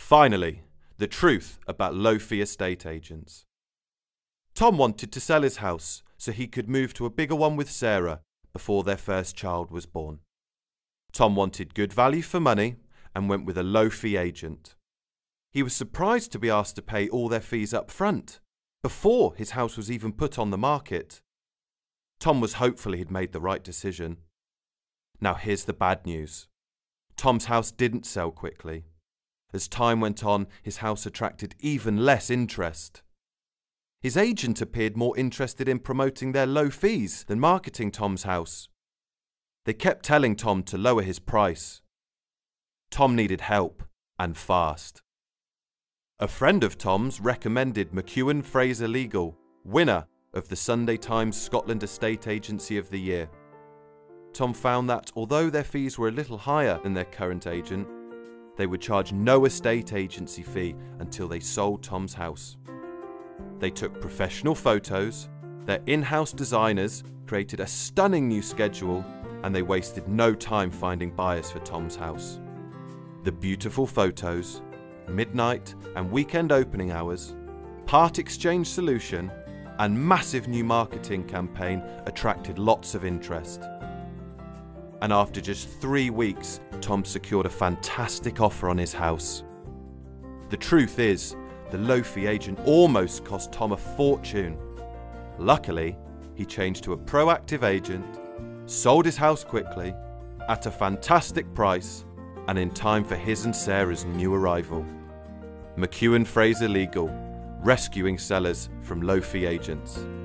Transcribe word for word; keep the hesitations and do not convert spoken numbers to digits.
Finally, the truth about low-fee estate agents. Tom wanted to sell his house so he could move to a bigger one with Sarah before their first child was born. Tom wanted good value for money and went with a low-fee agent. He was surprised to be asked to pay all their fees up front, before his house was even put on the market. Tom was hopeful he'd made the right decision. Now here's the bad news. Tom's house didn't sell quickly. As time went on, his house attracted even less interest. His agent appeared more interested in promoting their low fees than marketing Tom's house. They kept telling Tom to lower his price. Tom needed help, and fast. A friend of Tom's recommended McEwen Fraser Legal, winner of the Sunday Times Scotland Estate Agency of the Year. Tom found that although their fees were a little higher than their current agent, they would charge no estate agency fee until they sold Tom's house. They took professional photos, their in-house designers created a stunning new schedule, and they wasted no time finding buyers for Tom's house. The beautiful photos, midnight and weekend opening hours, part exchange solution, and massive new marketing campaign attracted lots of interest. And after just three weeks, Tom secured a fantastic offer on his house. The truth is, the low-fee agent almost cost Tom a fortune. Luckily, he changed to a proactive agent, sold his house quickly, at a fantastic price, and in time for his and Sarah's new arrival. McEwen Fraser Legal, rescuing sellers from low-fee agents.